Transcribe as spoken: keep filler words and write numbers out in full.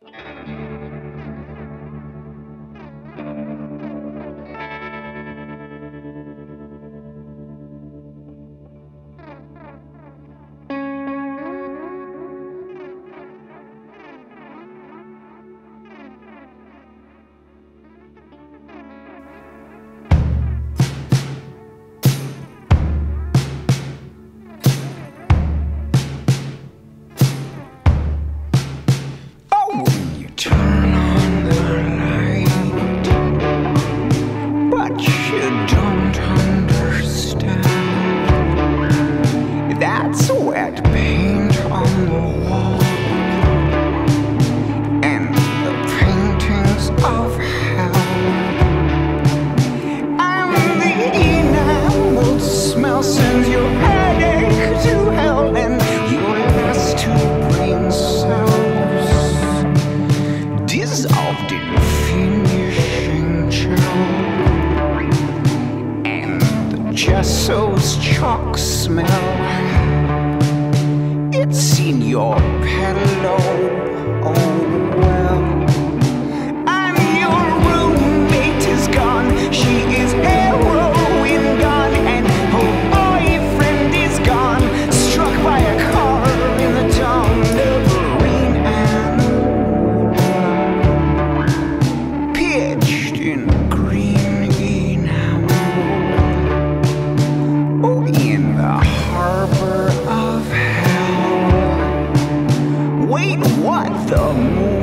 That's wet paint on the wall, and the paintings of hell, and the enameled smell sends your headache to hell, and your last two brain cells dissolved in finishing gel, and the gesso's chalk smell, it's in your pillow, oh well. And your roommate is gone, she is heroin gone, and her boyfriend is gone, struck by a car in the dawn of rain and pitched in green enamel, oh, in the harbor of hell. Wait, what? The moon